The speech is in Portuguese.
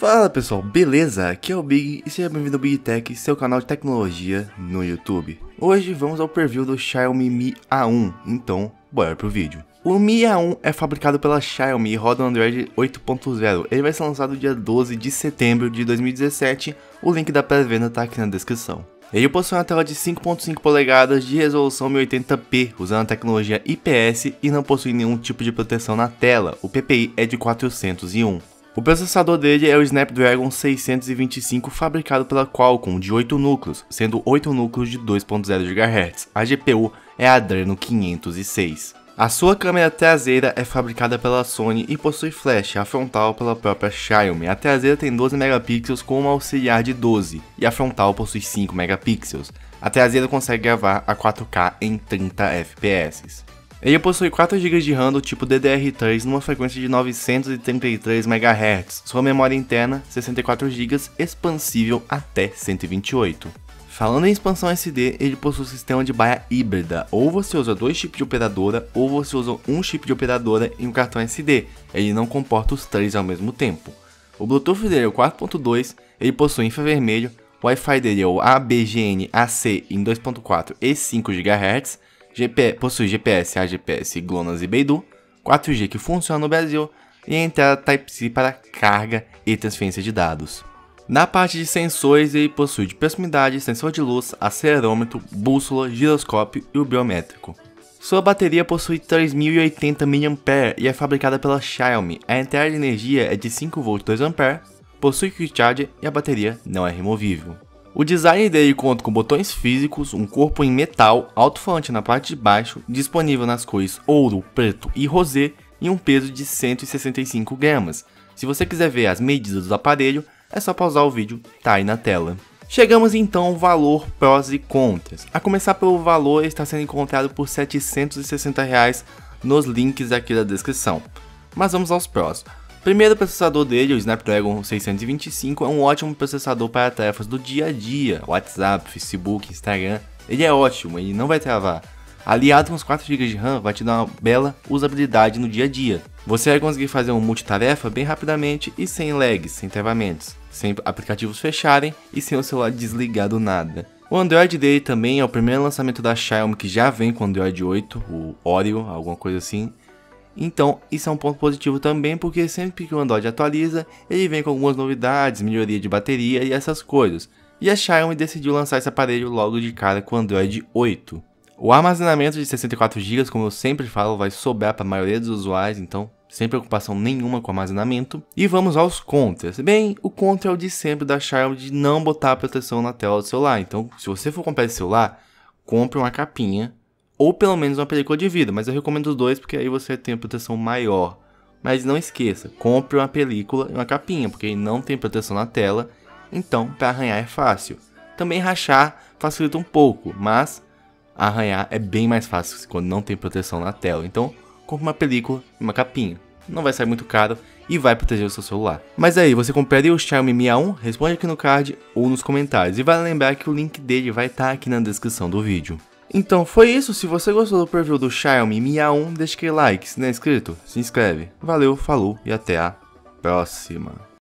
Fala pessoal, beleza? Aqui é o Big e seja bem-vindo ao Big Tech, seu canal de tecnologia no YouTube. Hoje vamos ao preview do Xiaomi Mi A1, então bora pro vídeo. O Mi A1 é fabricado pela Xiaomi e roda no Android 8.0. Ele vai ser lançado dia 12 de setembro de 2017, o link da pré-venda tá aqui na descrição. Ele possui uma tela de 5.5 polegadas de resolução 1080p, usando a tecnologia IPS e não possui nenhum tipo de proteção na tela, o PPI é de 401. O processador dele é o Snapdragon 625 fabricado pela Qualcomm de 8 núcleos, sendo 8 núcleos de 2.0 GHz. A GPU é a Adreno 506. A sua câmera traseira é fabricada pela Sony e possui flash, a frontal pela própria Xiaomi. A traseira tem 12 megapixels com uma auxiliar de 12 e a frontal possui 5 megapixels. A traseira consegue gravar a 4K em 30 fps. Ele possui 4 GB de RAM do tipo DDR3 numa frequência de 933 MHz. Sua memória interna, 64 GB, expansível até 128. Falando em expansão SD, ele possui um sistema de baia híbrida, ou você usa 2 chips de operadora, ou você usa um chip de operadora e um cartão SD. Ele não comporta os 3 ao mesmo tempo. O Bluetooth dele é o 4.2, ele possui infravermelho, o Wi-Fi dele é o ABGN-AC em 2.4 e 5 GHz, possui GPS, AGPS, GLONASS e Beidou, 4G que funciona no Brasil e a entrada Type-C para carga e transferência de dados. Na parte de sensores, ele possui de proximidade, sensor de luz, acelerômetro, bússola, giroscópio e o biométrico. Sua bateria possui 3080 mAh e é fabricada pela Xiaomi. A entrada de energia é de 5V 2A, possui Quick Charge e a bateria não é removível. O design dele conta com botões físicos, um corpo em metal, alto-falante na parte de baixo, disponível nas cores ouro, preto e rosé e um peso de 165 gramas. Se você quiser ver as medidas do aparelho, é só pausar o vídeo, tá aí na tela. Chegamos então ao valor, prós e contras. A começar pelo valor, ele está sendo encontrado por R$ 760 nos links aqui da descrição. Mas vamos aos prós. Primeiro, o processador dele, o Snapdragon 625, é um ótimo processador para tarefas do dia a dia, WhatsApp, Facebook, Instagram. Ele é ótimo, ele não vai travar. Aliado com os 4 GB de RAM, vai te dar uma bela usabilidade no dia a dia. Você vai conseguir fazer um multitarefa bem rapidamente e sem lags, sem travamentos, sem aplicativos fecharem e sem o celular desligar do nada. O Android dele também é o primeiro lançamento da Xiaomi que já vem com o Android 8, o Oreo, alguma coisa assim. Então, isso é um ponto positivo também, porque sempre que o Android atualiza, ele vem com algumas novidades, melhoria de bateria e essas coisas. E a Xiaomi decidiu lançar esse aparelho logo de cara com o Android 8. O armazenamento de 64 GB, como eu sempre falo, vai sobrar para a maioria dos usuários, então sem preocupação nenhuma com armazenamento. E vamos aos contras. Bem, o contra é o de sempre da Xiaomi de não botar proteção na tela do celular. Então, se você for comprar esse celular, compre uma capinha ou pelo menos uma película de vidro, mas eu recomendo os dois porque aí você tem uma proteção maior. Mas não esqueça, compre uma película e uma capinha, porque ele não tem proteção na tela, então para arranhar é fácil. Também rachar facilita um pouco, mas arranhar é bem mais fácil quando não tem proteção na tela. Então compre uma película e uma capinha, não vai sair muito caro e vai proteger o seu celular. Mas aí, você compraria o Xiaomi Mi A1? Responde aqui no card ou nos comentários. E vale lembrar que o link dele vai estar aqui na descrição do vídeo. Então foi isso, se você gostou do preview do Xiaomi Mi A1, deixa aquele like, se não é inscrito, se inscreve. Valeu, falou e até a próxima.